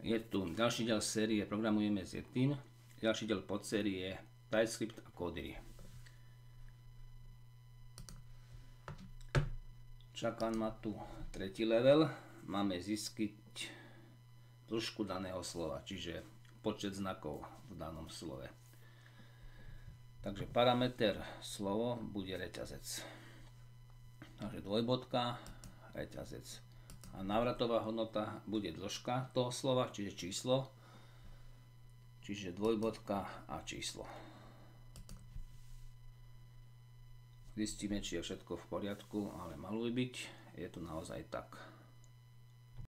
Je tu ďalší diel série Programujeme s Yetim, ďalší diel podsérie TypeScript a Codery. Čaká ma tu tretí level, máme zistiť dĺžku daného slova, čiže počet znakov v danom slove. Takže parameter slovo bude reťazec. Takže dvojbodka, reťazec. A návratová hodnota bude dĺžka toho slova, čiže číslo, čiže dvojbodka a číslo. Zistíme, či je všetko v poriadku, ale malo by byť, je to naozaj tak.